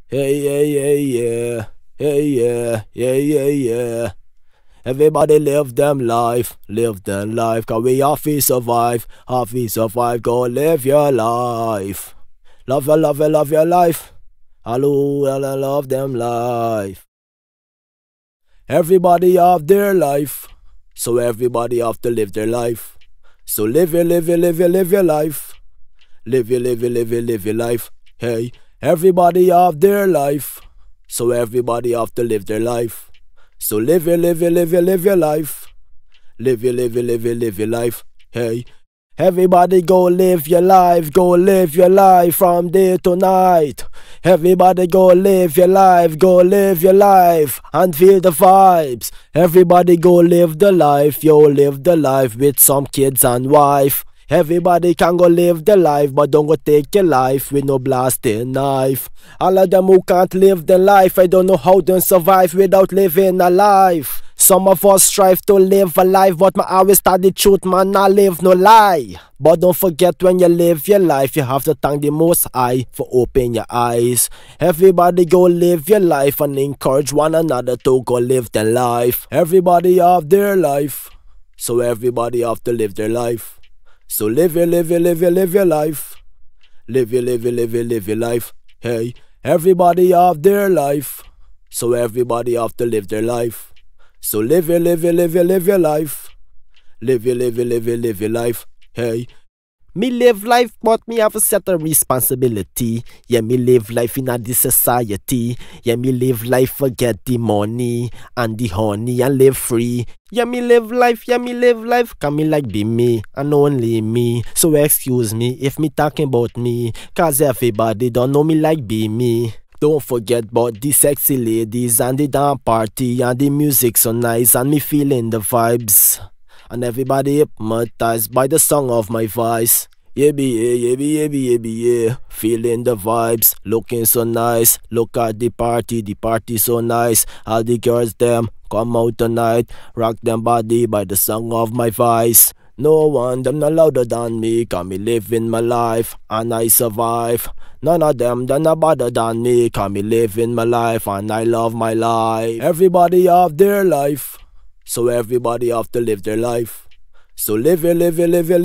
Hey, hey, hey, yeah. Hey, yeah, yeah, yeah, yeah. Everybody live them life, cause we have to survive, go live your life. Love your life. Hallelujah, love them life. Everybody have their life, so everybody have to live their life. So live your life. Live your life. Hey, everybody have their life, so everybody have to live their life. So live your life. Live your life. Hey, everybody go live your life from day to night. Everybody go live your life and feel the vibes. Everybody go live the life with some kids and wife. Everybody can go live the life, but don't go take your life with no blasting knife. All of them who can't live the life, I don't know how to survive without living a life. Some of us strive to live a life, but my always tell the truth, man, I live no lie. But don't forget when you live your life, you have to thank the Most High for opening your eyes. Everybody go live your life and encourage one another to go live their life. Everybody have their life, so everybody have to live their life. So live your life. Live your life. Hey, everybody have their life, so everybody have to live their life. So live your life. Live your life. Hey. Me live life, but me have a certain responsibility. Yeah, me live life in a this society. Yeah, me live life, forget the money and the honey and live free. Yeah, me live life, can me like be me and only me. So excuse me if me talking about me, cause everybody don't know me like be me. Don't forget about the sexy ladies and the dance party and the music so nice and me feeling the vibes. And everybody hypnotized by the song of my voice. Yeah, yeah. Feeling the vibes, looking so nice. Look at the party so nice. All the girls them come out tonight, rock them body by the song of my voice. No one them not louder than me, cause me living my life and I survive. None of them not better than me, cause me living my life and I love my life. Everybody have their life, so everybody have to live their life. So live your life.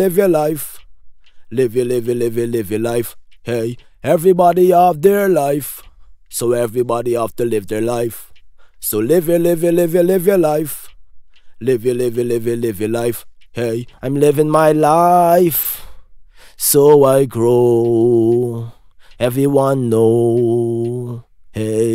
Live your life. Hey, everybody have their life, so everybody have to live their life. So live your life. Live your life. Hey, I'm living my life, so I grow. Everyone know. Hey.